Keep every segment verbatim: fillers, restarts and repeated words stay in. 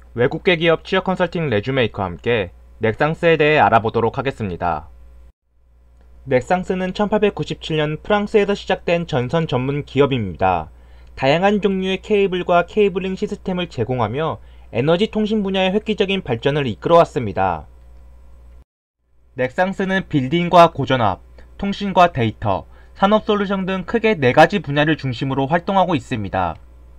외국계 기업 취업 컨설팅 레주메이크와 함께 넥상스에 대해 알아보도록 하겠습니다. 넥상스는 천팔백구십칠 년 프랑스에서 시작된 전선 전문 기업입니다. 다양한 종류의 케이블과 케이블링 시스템을 제공하며 에너지 통신 분야의 획기적인 발전을 이끌어왔습니다. 넥상스는 빌딩과 고전압, 통신과 데이터, 산업 솔루션 등 크게 네 가지 분야를 중심으로 활동하고 있습니다.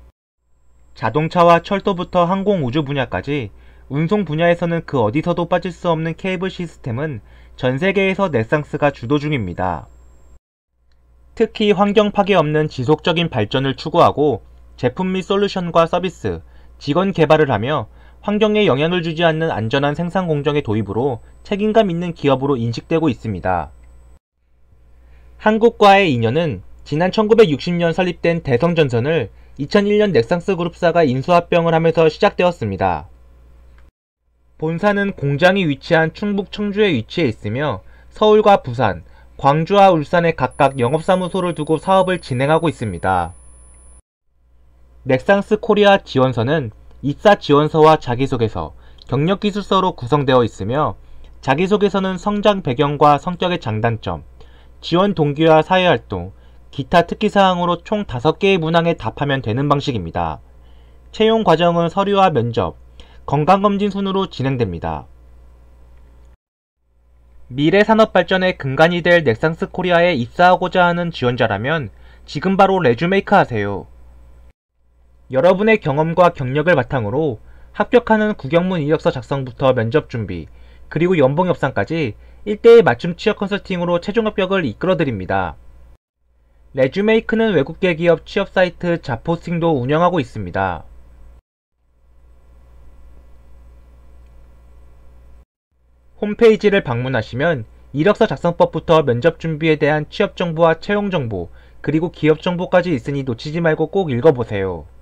자동차와 철도부터 항공 우주 분야까지 운송 분야에서는 그 어디서도 빠질 수 없는 케이블 시스템은 전 세계에서 넥상스가 주도 중입니다. 특히 환경 파괴 없는 지속적인 발전을 추구하고 제품 및 솔루션과 서비스, 직원 개발을 하며 환경에 영향을 주지 않는 안전한 생산 공정의 도입으로 책임감 있는 기업으로 인식되고 있습니다. 한국과의 인연은 지난 천구백육십 년 설립된 대성전선을 이천일 년 넥상스 그룹사가 인수합병을 하면서 시작되었습니다. 본사는 공장이 위치한 충북 청주에 위치해 있으며 서울과 부산, 광주와 울산에 각각 영업사무소를 두고 사업을 진행하고 있습니다. 넥상스 코리아 지원서는 입사 지원서와 자기소개서, 경력기술서로 구성되어 있으며 자기소개서는 성장 배경과 성격의 장단점, 지원 동기와 사회활동, 기타 특기사항으로 총 다섯 개의 문항에 답하면 되는 방식입니다. 채용 과정은 서류와 면접, 건강검진 순으로 진행됩니다. 미래 산업 발전의 근간이 될 넥상스 코리아에 입사하고자 하는 지원자라면 지금 바로 레주메이크 하세요. 여러분의 경험과 경력을 바탕으로 합격하는 국영문 이력서 작성부터 면접 준비, 그리고 연봉 협상까지 일 대일 맞춤 취업 컨설팅으로 최종 합격을 이끌어드립니다. 레주메이크는 외국계 기업 취업 사이트 잡포스팅도 운영하고 있습니다. 홈페이지를 방문하시면 이력서 작성법부터 면접 준비에 대한 취업 정보와 채용 정보, 그리고 기업 정보까지 있으니 놓치지 말고 꼭 읽어보세요.